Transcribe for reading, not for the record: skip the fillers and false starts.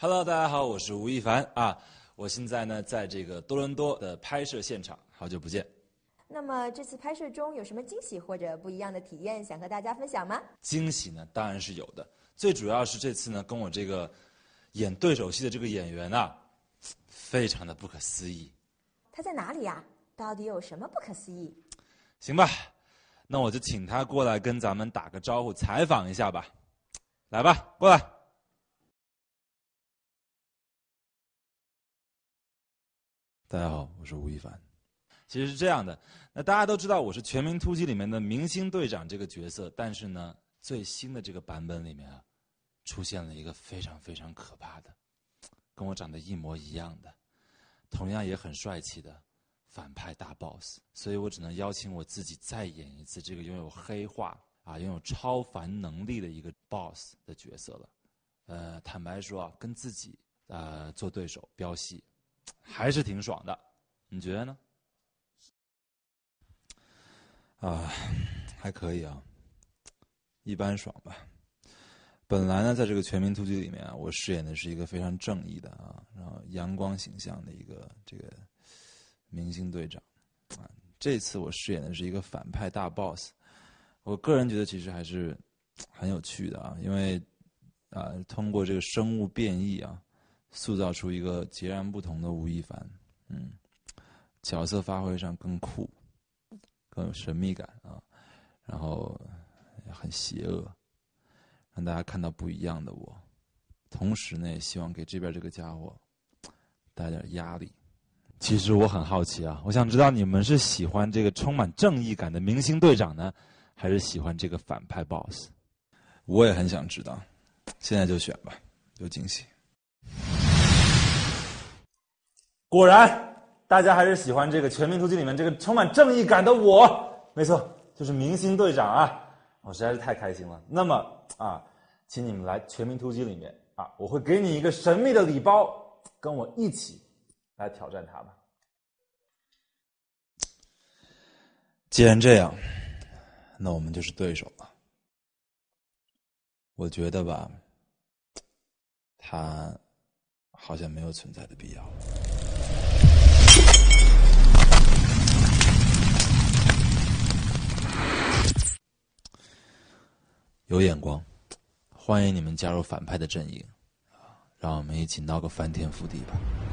Hello， 大家好，我是吴亦凡啊。我现在呢，在这个多伦多的拍摄现场，好久不见。 那么这次拍摄中有什么惊喜或者不一样的体验，想和大家分享吗？ 惊喜呢，当然是有的。最主要是这次呢，跟我这个演对手戏的这个演员啊，非常的不可思议。 他在哪里呀？到底有什么不可思议？ 行吧，那我就请他过来跟咱们打个招呼，采访一下吧。来吧，过来。大家好，我是吴亦凡。其实是这样的，那大家都知道我是《全民突击》里面的明星队长这个角色，但是呢，最新的这个版本里面啊，出现了一个非常非常可怕的，跟我长得一模一样的，同样也很帅气的反派大 boss， 所以我只能邀请我自己再演一次这个拥有黑化啊、拥有超凡能力的一个 boss 的角色了。坦白说啊，跟自己做对手飙戏，还是挺爽的，你觉得呢？还可以啊，一般爽吧。本来呢，在这个《全民突击》里面啊，我饰演的是一个非常正义的啊，然后阳光形象的一个这个明星队长啊。这次我饰演的是一个反派大 boss， 我个人觉得其实还是很有趣的啊，因为通过这个生物变异啊，塑造出一个截然不同的吴亦凡，角色发挥上更酷，更有神秘感啊，然后很邪恶，让大家看到不一样的我。同时呢，也希望给这边这个家伙带点压力。其实我很好奇啊，我想知道你们是喜欢这个充满正义感的明星队长呢，还是喜欢这个反派 boss？ 我也很想知道，现在就选吧，有惊喜。果然。大家还是喜欢这个《全民突击》里面这个充满正义感的我，没错，就是明星队长啊！我实在是太开心了。那么啊，请你们来《全民突击》里面啊，我会给你一个神秘的礼包，跟我一起来挑战他吧。既然这样，那我们就是对手了。我觉得吧，他好像没有存在的必要。有眼光，欢迎你们加入反派的阵营，让我们一起闹个翻天覆地吧。